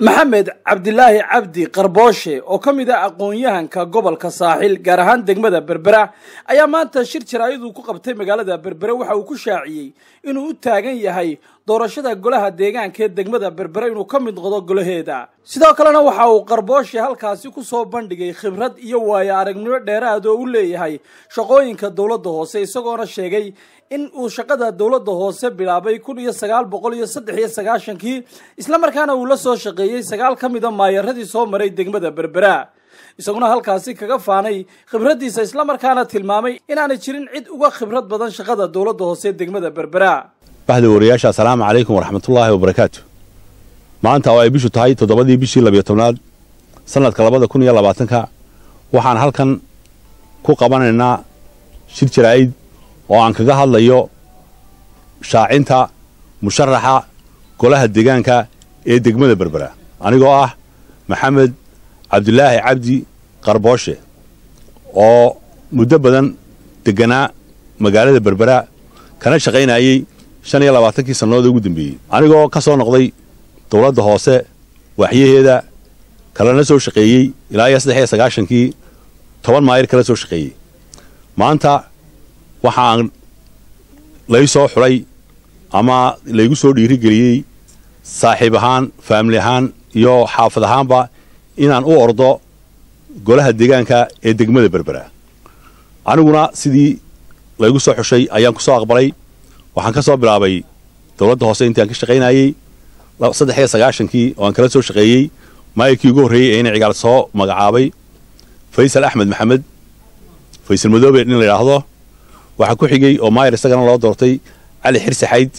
محمد عبد الله عبدي قربوشي oo kamida aqoon-yahanka gobolka saaxil gaar ahaan degmada Berbera ayaa maanta shir jaraa'id ku qabtay magaalada Berbera waxa uu ku shaaciyay inuu u taagan yahay doorashada golaha deegaanka ee degmada Berbera inuu ka mid noqdo golaheeda sidoo kalena waxa uu Qarbooshi halkaasi ku soo bandhigay khibrad iyo waayo aragnimo dheeraad oo u leeyahay shaqooyinka dawladda hoose isagoona sheegay in uu shaqada dawladda hoose bilaabay 1993 isla markaana uu la soo shaqeeyay 9 kamid ah maayaradii soo maray degmada Berbera isaguna halkaasi kaga faanay khibradiisa isla markaana tilmaamay in aan jirin cid uga khibrad badan shaqada dawladda hoose degmada Berbera bahda wariyaasha assalaamu calaykum waraxmatullaahi wabarakaatu maanta oo ay bishu tahay 7 bishii 12 sanadka 2020 waxaan halkan ku qabanaynaa shir jaraa'id oo aan kaga hadlayo shaacinta musharaxa golaha deegaanka ee degmada Berbera anigoo ah Maxamed Cabdilaahi Cabdi Qarbooshe oo muddo badan deganaa magaalada Berbera kana shaqeynayay 25 sanadood ugu dambeeyay anigoo ka soo noqday dawladda hoose waxyaheeda kala soo shaqeeyay ilaa 93kii 10 maayir kala soo shaqeeyay maanta waxaan laysoo xulay ama laygu soo dhiirigeliyay saaxiib ahaan family ahaan iyo xaafad ahaanba inaan u ordo golaha deegaanka ee degmada Berbera aniguna sidii laygu soo xushay ayaan ku soo aqbalay waxaan ka soo bilaabay dawladda hoose intii aan ka shaqeynayay 93kii oo aan kala soo shaqeeyay maayirkii ugu horeeyay ee cigaal soo magacaabay Faysal Ahmed Maxamed Faysal Madoobe in la yiraahdo waxa ku xigay oo maayir isagana loo doortay Ali Xirsi Xayd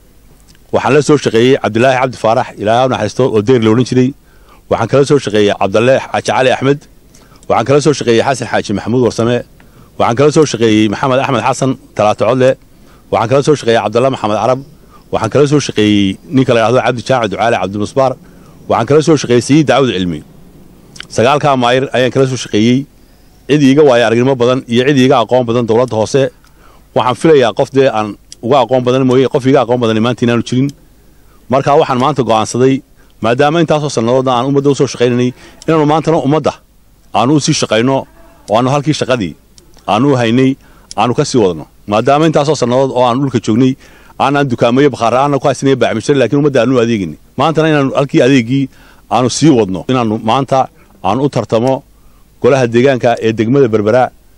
waxaan la soo shaqeeyay Cabdilaahi Cabdi Faarax ilaa naxariisto oo deer loolan jiray waxaan kala soo shaqeeyay Cabdallah Cali Axmed waxaan kala soo shaqeeyay Xasan Xaaji Maxamuud Warsame waxaan kala soo shaqeeyay Maxamed Axmed Xasan Talaato Codle waxaan kala soo shaqeeyay Cabdallah Maxamed Arab waxaan kala soo shaqeeyay ninka la yiraahdo Cabdi Jaac Ducaale Cabdi Musbaar waxaan kala soo shaqeeyay Sayid Daawud Cilmi sagaalka maayir ayaan kala soo shaqeeyay cid iiga waayo aragnimo badan iyo cid iiga aqoon badan dawladda hoose waxaan filayaa qof aan uga aqoon badan mooyay qof iiga aqoon badan maanta inaanu jirin marka waxaan maanta go'aansaday maadaama intaas oo sanadood aan ummadda u soo shaqeynay inaanu maantana ummadda aanu u sii shaqeyno oo aanu halkii shaqadii aanu haynay aanu ka sii wadno maadaama intaas oo sanadood oo aan dhulka joognay aan dukaamayo bakhaaraan ku haysanay baacmishay laakiin ummadda aanu adeegin maantana inaanu halkii adeegii aanu sii wadno inaanu maanta aan u tartamo golaha deegaanka ee degmada Berbera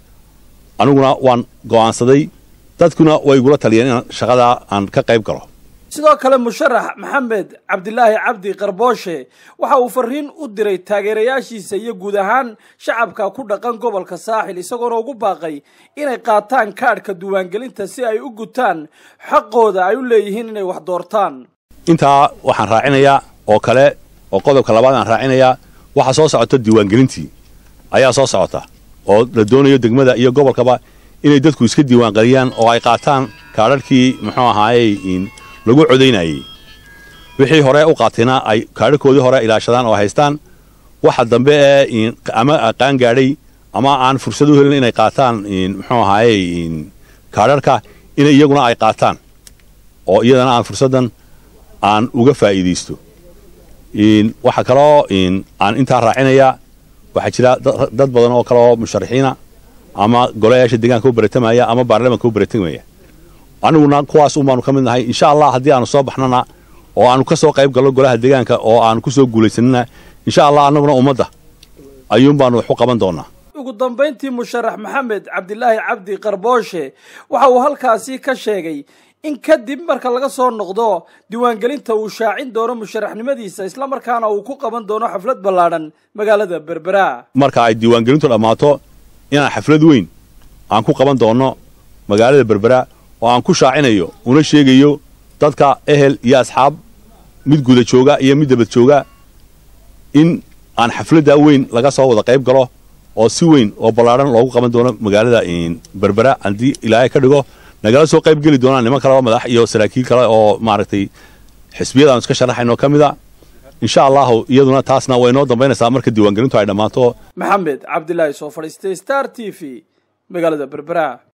aniguna waan go'aansaday dadkuna way igula taliyeen in shaqada aan ka qayb galo sidoo kale musharax Maxamed Cabdilaahi Cabdi Qarbooshe waxa uu fariin u diray taageerayaashiisa iyo guud ahaan shacabka ku dhaqan gobolka Saaxil isagoo ugu baaqay inay qaataan kaadhka diiwaangelinta si ay u gutaan xaqooda ay u leeyihiin inay wax doortaan inta waxaan raacinayaa oo kale oo qodobka labaad aan raacinayaa waxa soo socota diiwaangelintii ayaa soo socota oo la doonayo degmada iyo gobolkaba inay dadku iska diiwaan galiyaan oo ay qaataan kaadhkii muxuu ahaayay in lagu codeynayay wixii hore u qaatayna ay kaadhkoodii hore ilaashadaan oo haystaan waxa dambe ee ama qaan gaadhay ama aan fursad u helin inay qaataan muxuu ahaayay kaadhka in iyaguna ay qaataan oo iyadana aan fursadan aan uga faa'iideysto waxa kale oo aan inta raacinaya waxa jira dad badan oo kale oo musharaxiina ama golayaasha deegaanka u baratamaya ama baarlamaanka u baratamaya aniguna kuwaas umaanu ka mid nahay insha Allah hadii aanu soo baxnana oo aanu ka soo qayb galo golaha deegaanka oo aanu ku soo guuleysanina insha Allah anaguna ummadda ayuun baanu wax u qaban doonaa ugu dambeyntii musharax Maxamed Cabdilaahi Cabdi Qarbooshe waxa uu halkaasi ka sheegay in kadib marka laga soo noqdo diiwaangelinta uu shaacin doono musharaxnimadiisa isla markaana uu ku qaban doono xaflad ballaaran magaalada Berbera marka ay diiwaangelintu dhamaato inaan xaflad weyn aan ku qaban doono magaalada Berbera oo aan ku shaacinayo una sheegayo dadka ehel iyo asxaab mid guda jooga iyo mid dibad jooga in aan xafladda weyn laga soo wada qayb galo oo si weyn oo ballaaran loogu qaban doono magaalada Berbera hadii Ilaahay ka dhigo nagala soo qayb gali doonaan niman kale oo madax iyo saraakiil kale oo maaragtay xisbiyada aan iska sharaxayno kamida insha Allah iyaduna taasna way noo dambeynaysaa marka diiwaangelintu ay dhamaato Maxamed Cabdilaahi soo fadhiistay Star TV magaalada Berbera